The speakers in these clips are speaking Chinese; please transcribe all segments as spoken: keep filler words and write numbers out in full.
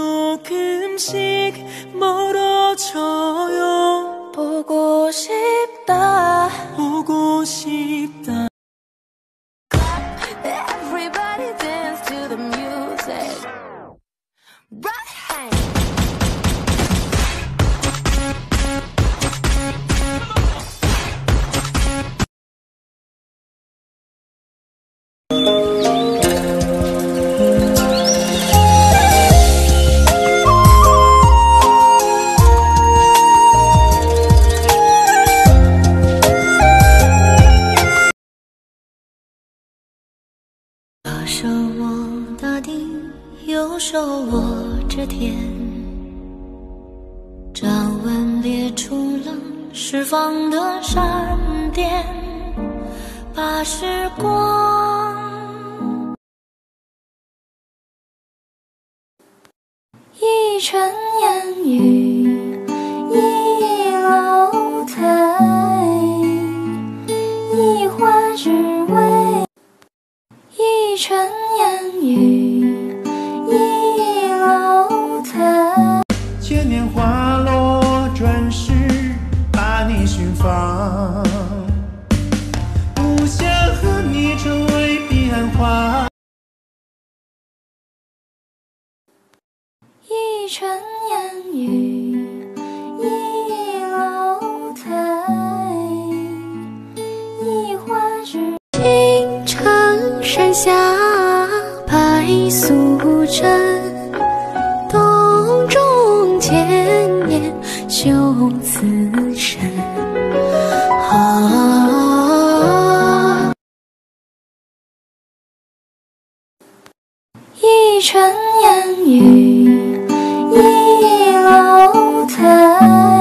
조금씩 멀어져요. 보고 싶다 보고 싶다. Everybody dance to the music. Right. 左手握大地，右手握着天，掌纹裂出了释放的闪电，把时光一尘烟雨，一楼台，一花只为一尘烟雨，一楼台。 千年花落，转世把你寻访，不想和你成为彼岸花。 一尘烟雨，一楼台，一花只。青城山下拍素贞，洞中千年修此身。啊，一尘烟雨，一楼台，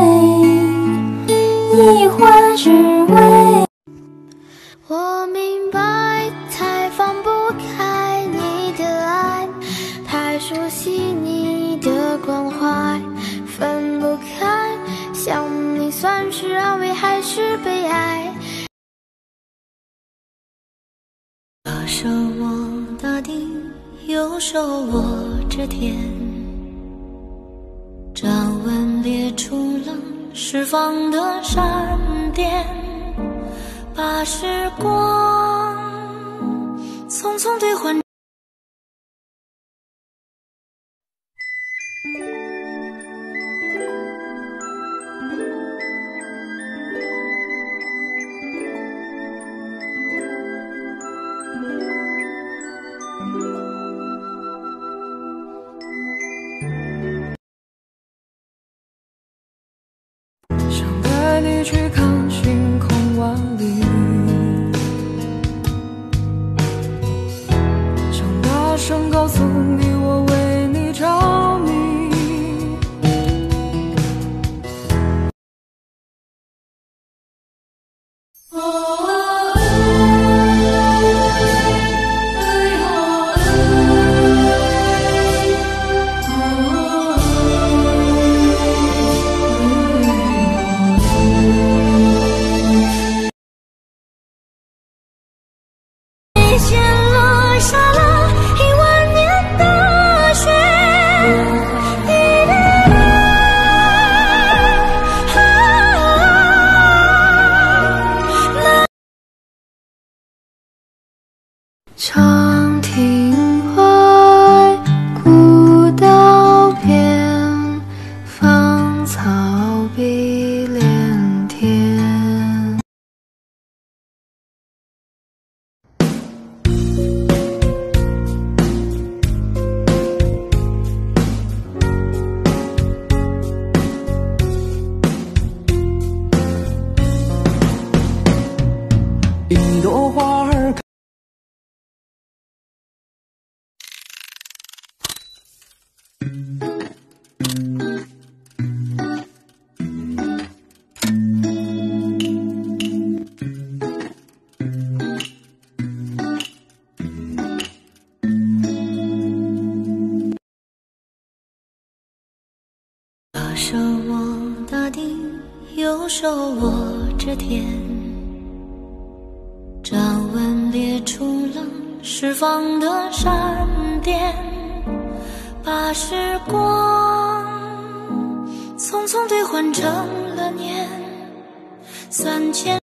一花只为。我明白，太放不开你的爱，太熟悉你的关怀，分不开，想你算是安慰还是悲哀？左手握大地，右手握着天，掌纹裂出了释放的闪电，把时光匆匆兑换。 想带你去看星空万里，想大声告诉你我为你着迷。 陷落下了一万年的雪，滴答答，长亭外，古道边，芳草碧连天。 一朵花儿开。 左手握大地，右手握着天，掌纹裂出了释放的闪电， 把时光匆匆兑换成了年，三千。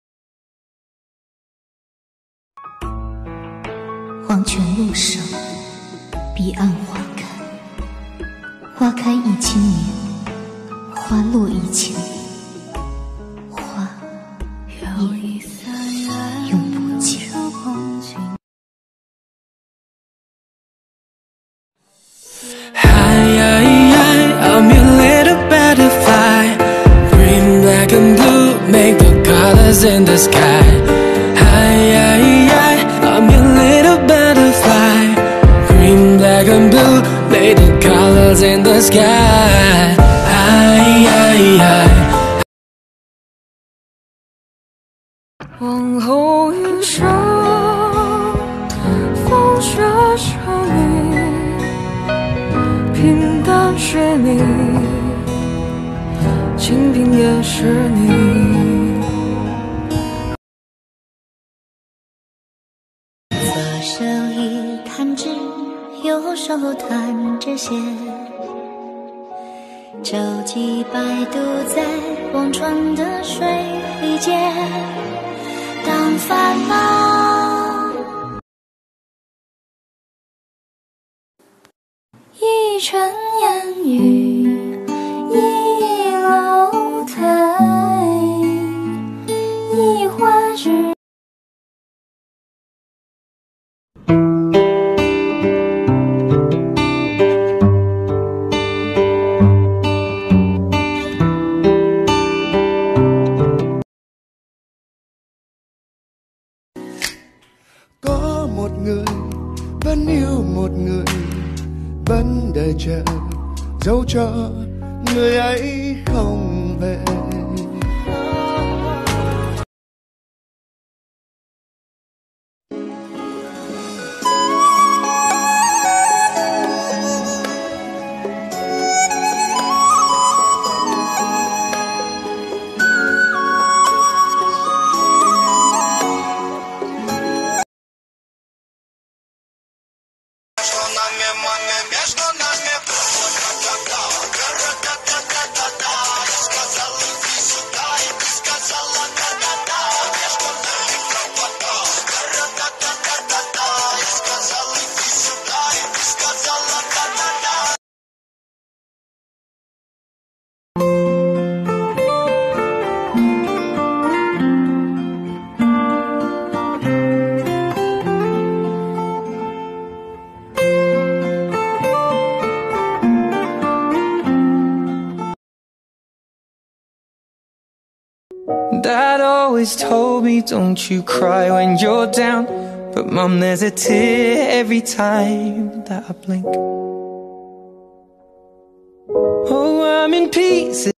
黄泉路上，彼岸花开，花开一千年，花落一千年，花也永不见。 I'm your little butterfly, green, black and blue, make the colors in the sky. Hi, hi, hi, I'm your little butterfly, green, black and blue, make the colors in the sky. Hi, hi, hi. 往后余生，风雪是你，平淡是你，清贫也是你。 左手一弹指，右手弹指弦，舟楫摆渡在忘川的水里间。当烦恼一尘烟雨，一楼台，一花枝。 Có một người vẫn yêu một người, vẫn đợi chờ dẫu cho người ấy không về. Dad always told me, don't you cry when you're down. But Mom, there's a tear every time that I blink. Oh, I'm in pieces.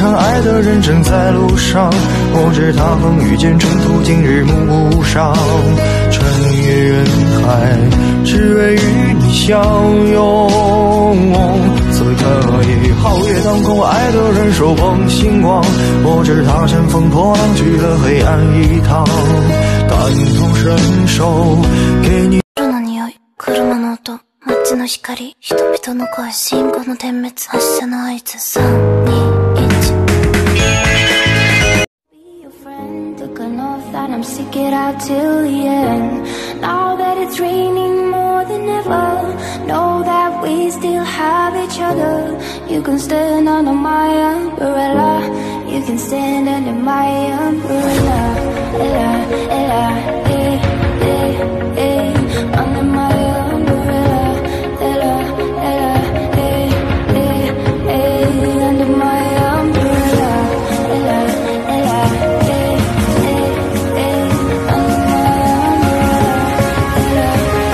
场爱的人正在路上，我知他风雨兼程途经日暮不赏，穿越人海，只为与你相拥。此刻已皓月当空，爱的人手捧星光，我知他乘风破浪去了黑暗一趟，感同身受给你。 夜の匂い、車の音、街の光、人々の声、信号の点滅、発車の合図、さん、に、いち。Be your friend, took an oath that I'm stick it out till the end. Now that it's raining more than ever, know that we still have each other. You can stand under my umbrella, you can stand under my umbrella. Ella, ella, eh, eh, eh, under my umbrella. Ella, ella, eh, eh, eh, under my umbrella. Ella, ella, eh, eh, eh, under my umbrella. Ella,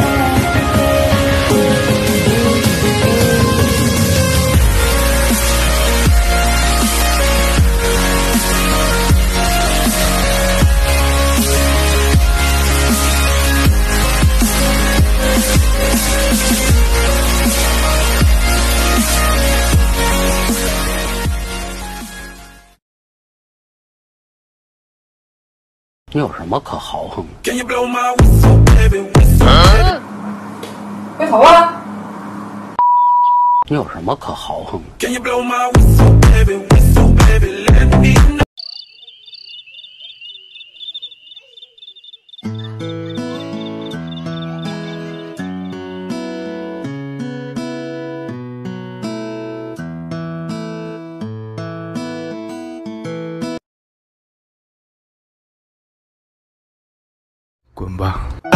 你有什么可豪横的？ 别跑啊！ 你有什么可豪横的？ 滚吧！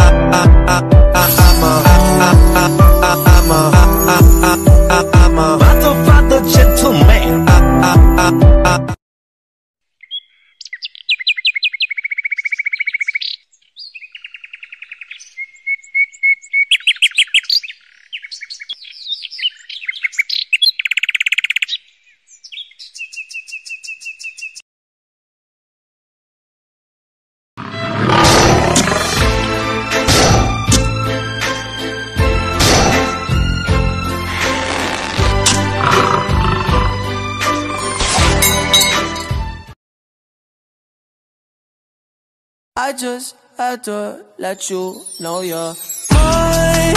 I just had to let you know you're mine.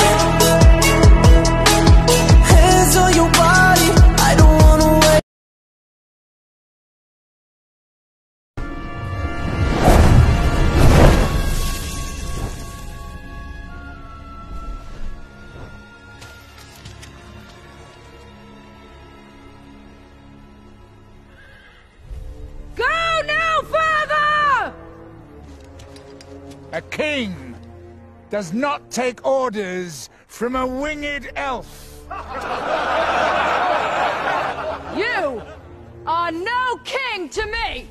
Hands on your body, I don't wanna wait. Go no further! A king does not take orders from a winged elf. You are no king to me!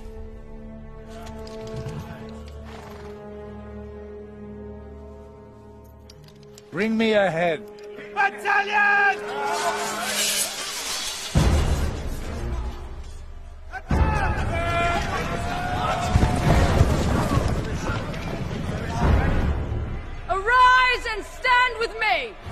Bring me a head. Battalion! Arise and stand with me!